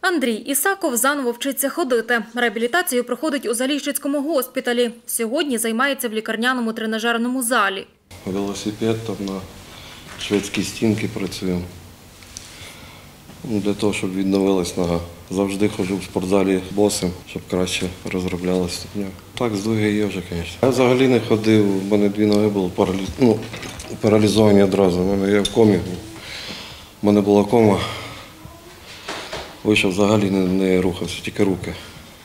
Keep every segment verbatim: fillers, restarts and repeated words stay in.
Андрій Ісаков заново вчиться ходити. Реабілітацію проходить у Заліщицькому госпіталі. Сьогодні займається в лікарняному тренажерному залі. Велосипед там на шведській стінці працюємо. Для того, щоб відновилась нога. Завжди ходжу в спортзалі босим, щоб краще розроблялася ступня. Так, здвиги є вже, звісно. Я взагалі не ходив, в мене дві ноги були параліз... ну, паралізовані одразу. У мене я в комі. У мене була кома. Вийшов, взагалі не, не рухався, тільки руки.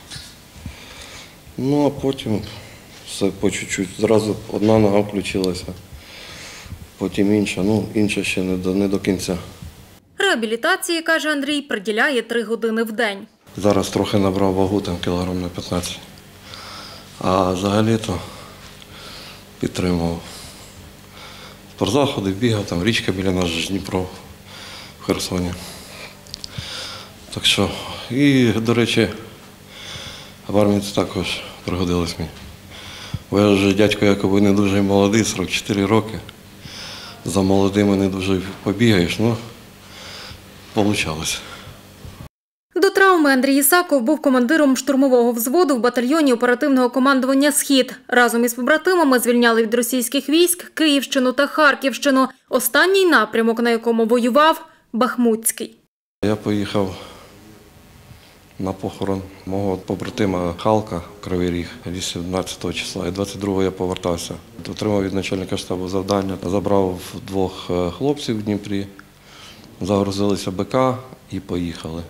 Ну, а потім все по чуть-чуть. Зразу одна нога включилася, потім інша. Ну, інша ще не до, не до кінця. Реабілітації, каже Андрій, приділяє три години в день. Зараз трохи набрав вагу, там кілограм на п'ятнадцять. А взагалі-то підтримував. Спортзал ходив, бігав, там річка біля нас, Дніпро в Херсоні. Так що, і, до речі, в армії це також пригодилось мені. Бо я вже дядько якоби не дуже молодий, сорок чотири роки. За молодими не дуже побігаєш, ну, вийшло. До травми Андрій Ісаков був командиром штурмового взводу в батальйоні оперативного командування «Схід». Разом із побратимами звільняли від російських військ Київщину та Харківщину. Останній напрямок, на якому воював – Бахмутський. Я поїхав на похорон мого побратима Халка, Кривий Ріг, вісімнадцятого числа. І двадцять другого я повертався. Отримав від начальника штабу завдання, забрав двох хлопців в Дніпрі, загрузилися БК і поїхали.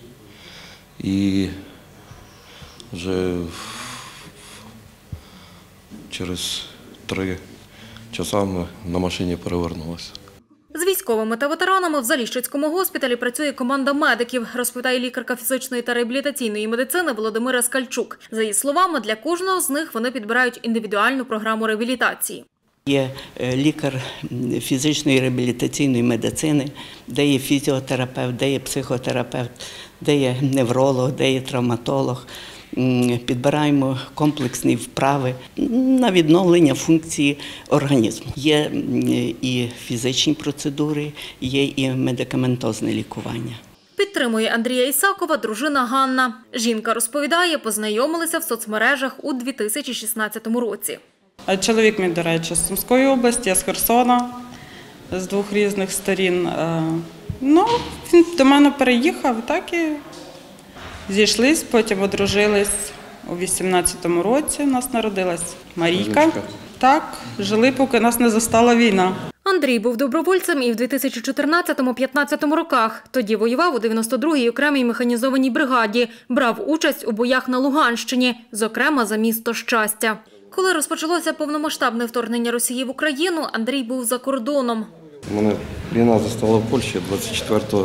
І вже через три часа ми на машині перевернулися. З військовими та ветеранами в Заліщицькому госпіталі працює команда медиків, розповідає лікарка фізичної та реабілітаційної медицини Володимира Скальчук. За її словами, для кожного з них вони підбирають індивідуальну програму реабілітації. Є лікар фізичної реабілітаційної медицини, де є фізіотерапевт, де є психотерапевт, де є невролог, де є травматолог. Підбираємо комплексні вправи на відновлення функції організму. Є і фізичні процедури, є і медикаментозне лікування. Підтримує Андрія Ісакова дружина Ганна. Жінка розповідає, познайомилися в соцмережах у дві тисячі шістнадцятому році. Чоловік мій, до речі, з Сумської області, я з Херсона, з двох різних сторін. Ну, він до мене переїхав, так і зійшлись, потім одружились у вісімнадцятому році. У нас народилась Марійка. Так, жили, поки нас не застала війна. Андрій був добровольцем і в дві тисячі чотирнадцятому — п'ятнадцятому роках. Тоді воював у дев'яносто другій окремій механізованій бригаді. Брав участь у боях на Луганщині, зокрема за місто Щастя. Коли розпочалося повномасштабне вторгнення Росії в Україну, Андрій був за кордоном. Мене війна застала в Польщі двадцять четвертого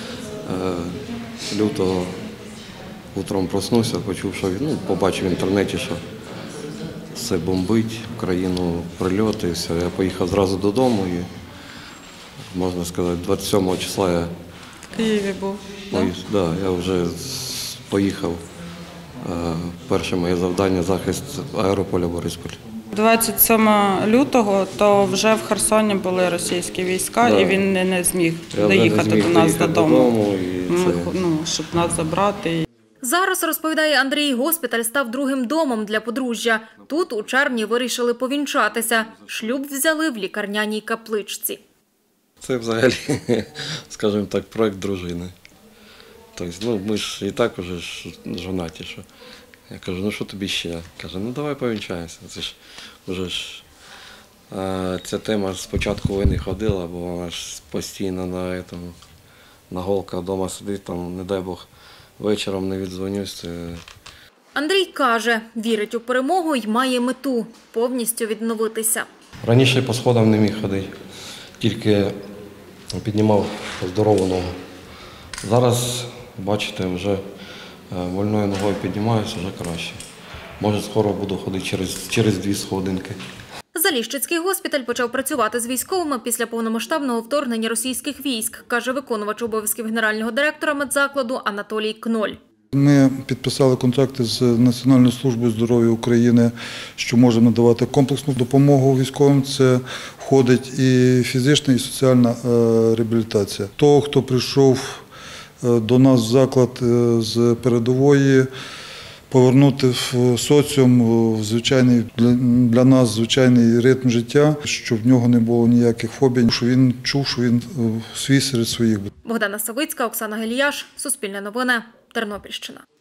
лютого. Утром проснувся, почув, що, ну, побачив в інтернеті, що все бомбить, в країну прильоти, і все. Я поїхав зразу додому і, можна сказати, двадцять сьомого числа я в Києві був. Поїхав, да, я вже поїхав. Перше моє завдання – захист аерополя Бориспіль. двадцять сьомого лютого то вже в Херсоні були російські війська, да. І він не, не зміг я доїхати не зміг до нас додому, додому і Ми, ну, щоб нас забрати. Зараз, розповідає Андрій, госпіталь став другим домом для подружжя. Тут у червні вирішили повінчатися. Шлюб взяли в лікарняній капличці. Це взагалі, скажімо так, проект дружини. Тобто, ну, ми ж і так уже ж жонаті, що. Я кажу, ну що тобі ще? Каже, ну давай повінчаємося. Це ж вже ж а, ця тема з початку війни ходила, бо вона ж постійно на, этому, на голках вдома сидить, там, не дай Бог, вечором не віддзвонюсь. Це... Anдрій каже, вірить у перемогу і має мету – повністю відновитися. Раніше по сходам не міг ходити, тільки піднімав здорову ногу. Зараз, бачите, вже вольною ногою піднімаюся, вже краще. Може, скоро буду ходити через, через дві сходинки. Заліщицький госпіталь почав працювати з військовими після повномасштабного вторгнення російських військ, каже виконувач обов'язків генерального директора медзакладу Анатолій Кноль. Ми підписали контракти з Національною службою здоров'я України, що може надавати комплексну допомогу військовим. Це входить і фізична, і соціальна реабілітація. Того, хто прийшов до нас в заклад з передової, повернути в соціум, в звичайний, для нас звичайний ритм життя, щоб в нього не було ніяких фобій, що він чув, що він свій серед своїх. Богдана Савицька, Оксана Геліяш, Суспільне новини, Тернопільщина.